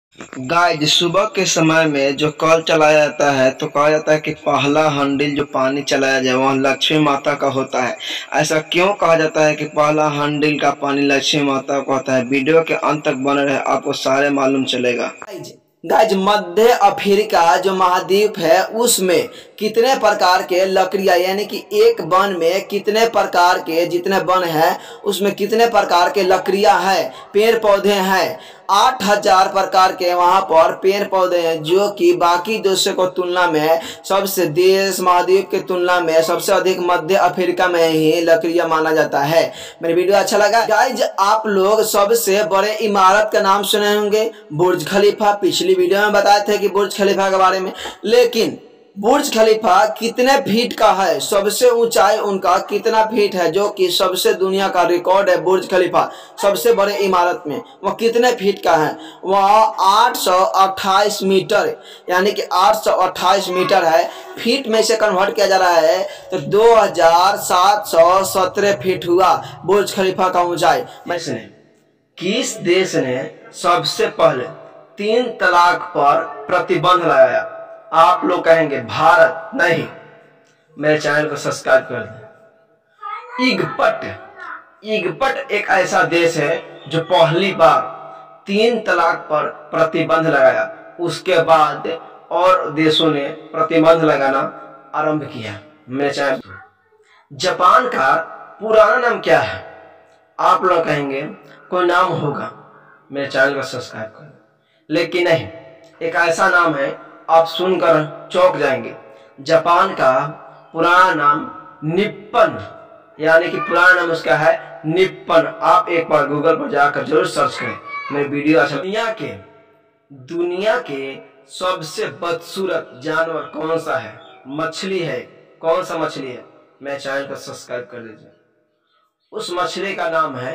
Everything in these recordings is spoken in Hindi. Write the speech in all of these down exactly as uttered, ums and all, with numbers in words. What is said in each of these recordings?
गाइस, सुबह के समय में जो कल चलाया जाता है तो कहा जाता है कि पहला हंडिल जो पानी चलाया जाए वह लक्ष्मी माता का होता है। ऐसा क्यों कहा जाता है कि पहला हंडिल का पानी लक्ष्मी माता का होता है? वीडियो के अंत तक बने रहे, आपको सारे मालूम चलेगा। गाइज, मध्य अफ्रीका जो महाद्वीप है उसमें कितने प्रकार के लकड़ियाँ, यानी कि एक वन में कितने प्रकार के, जितने वन है उसमें कितने प्रकार के लकड़ियाँ हैं, पेड़ पौधे हैं। आठ हजार प्रकार के वहाँ पर पेड़ पौधे हैं, जो कि बाकी देशों को तुलना में, सबसे देश महाद्वीप के तुलना में सबसे अधिक मध्य अफ्रीका में ही लकड़ियाँ माना जाता है। मेरी वीडियो अच्छा लगा गाइज, आप लोग सबसे बड़े इमारत का नाम सुने होंगे, बुर्ज खलीफा। पिछली वीडियो में बताए थे कि बुर्ज खलीफा के बारे में, लेकिन बुर्ज खलीफा कितने फीट का है, सबसे ऊंचाई उनका कितना फीट है, जो कि सबसे दुनिया का रिकॉर्ड है। बुर्ज खलीफा सबसे बड़े इमारत में वह कितने फीट का है? वह आठ सौ अट्ठाईस मीटर, यानी कि आठ सौ अट्ठाईस मीटर है। फीट में से कन्वर्ट किया जा रहा है तो दो हजार सात सौ सत्रह फीट हुआ बुर्ज खलीफा का ऊंचाई। किस देश ने सबसे पहले तीन तलाक पर प्रतिबंध लगाया? आप लोग कहेंगे भारत। नहीं, मेरे चैनल को सब्सक्राइब कर दें। इगपट इगपट एक ऐसा देश है जो पहली बार तीन तलाक पर प्रतिबंध लगाया। उसके बाद और देशों ने प्रतिबंध लगाना आरंभ किया। मेरे चैनल जापान का पुराना नाम क्या है? आप लोग कहेंगे कोई नाम होगा, मेरे चैनल को सब्सक्राइब कर दें। लेकिन नहीं, एक ऐसा नाम है आप सुनकर चौंक जाएंगे। जापान का पुराना नाम निप्पन, यानी कि पुराना नाम उसका है निप्पन। आप एक बार गूगल पर जाकर जरूर सर्च करें। मेरी वीडियो अच्छा। दुनिया के दुनिया के सबसे बदसूरत जानवर कौन सा है? मछली है। कौन सा मछली है? मेरे चैनल को सब्सक्राइब कर दीजिए। उस मछली का नाम है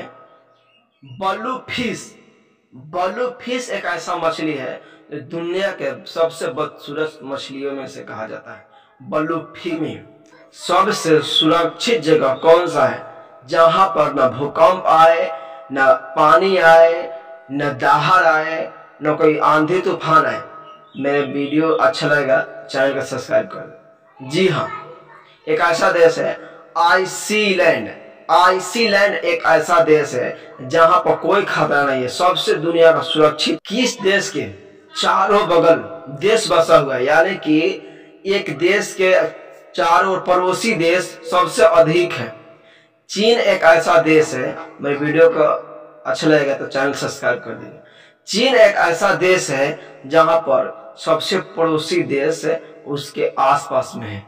बलू फिश। बलू फिश एक ऐसा मछली है जो दुनिया के सबसे बदसूरत मछलियों में से कहा जाता है। बलू फिश में सबसे सुरक्षित जगह कौन सा है? जहां पर न भूकंप आए, न पानी आए, न दहाड़ आए, न कोई आंधी तूफान आए। मेरे वीडियो अच्छा लगेगा, चैनल को सब्सक्राइब कर दें। जी हाँ, एक ऐसा देश है आइसलैंड। आइसलैंड एक ऐसा देश है जहां पर कोई खतरा नहीं है, सबसे दुनिया का सुरक्षित। किस देश के चारों बगल देश बसा हुआ है, यानी कि एक देश के चारों पड़ोसी देश सबसे अधिक है? चीन एक ऐसा देश है। मेरे वीडियो को अच्छा लगेगा तो चैनल सब्सक्राइब कर दीजिए। चीन एक ऐसा देश है जहां पर सबसे पड़ोसी देश उसके आसपास में है।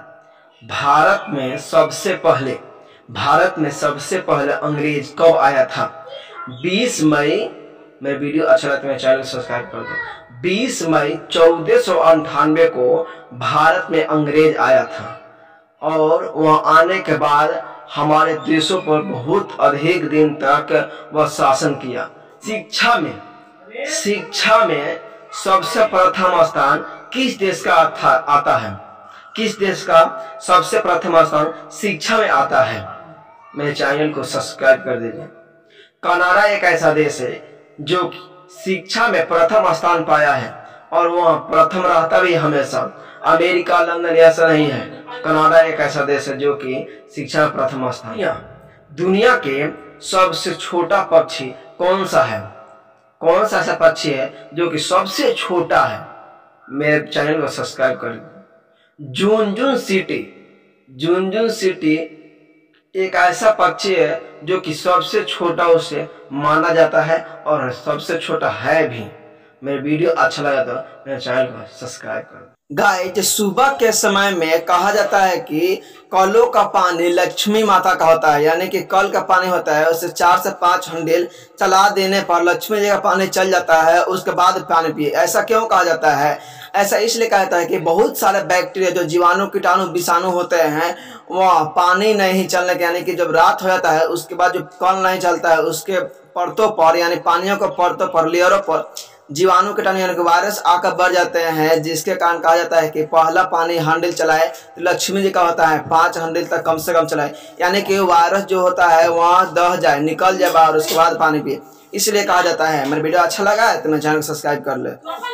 भारत में सबसे पहले भारत में सबसे पहले अंग्रेज कब आया था? बीस मई। मेरे वीडियो अच्छा लगता है मेरे चैनल को सब्सक्राइब कर दो। बीस मई चौदह सौ अंठानवे को भारत में अंग्रेज आया था, और वह आने के बाद हमारे देशों पर बहुत अधिक दिन तक वह शासन किया। शिक्षा में शिक्षा में सबसे प्रथम स्थान किस देश का आता है? किस देश का सबसे प्रथम स्थान शिक्षा में आता है? मेरे चैनल को सब्सक्राइब कर दीजिए। कनाडा एक ऐसा देश है जो शिक्षा में प्रथम स्थान पाया है, और वह प्रथम रहता भी हमेशा। अमेरिका, लंदन ऐसा नहीं है। कनाडा एक ऐसा देश है जो कि शिक्षा में प्रथम स्थान। दुनिया के सबसे छोटा पक्षी कौन सा है? कौन सा ऐसा पक्षी है जो कि सबसे छोटा है? मेरे चैनल को सब्सक्राइब कर दीजिए। झुनझुन सीटी झुनझुन सीटी एक ऐसा पक्षी है जो कि सबसे छोटा उसे माना जाता है, और सबसे छोटा है भी। मेरे वीडियो अच्छा लगा तो मेरे चैनल को सब्सक्राइब करो। गाइज, सुबह के समय में कहा जाता है कि कलों का पानी लक्ष्मी माता का होता है, यानी कि कल का पानी होता है उसे चार से पांच हंडिल चला देने पर लक्ष्मी जी का पानी चल जाता है, उसके बाद पानी पिए। ऐसा क्यों कहा जाता है? ऐसा इसलिए कहा जाता है कि बहुत सारे बैक्टीरिया, जो जीवाणु, कीटाणु, विषाणु होते हैं, वह पानी नहीं चलने के, यानी कि जब रात हो जाता है उसके बाद जो कल नहीं चलता है उसके परतों पर, यानी पानियों के परतों पर, लेयरों पर जीवाणु कीटाणु यानी कि वायरस आकर बढ़ जाते हैं, जिसके कारण कहा जाता है कि पहला पानी हंडिल चलाए तो लक्ष्मी जी का होता है, पांच हंडिल तक कम से कम चलाए, यानी कि वायरस जो होता है वहाँ दह जाए, निकल जाए बाहर, उसके बाद पानी पिए। इसलिए कहा जाता है। मेरा वीडियो अच्छा लगा है तो मेरे चैनल को सब्सक्राइब कर ले।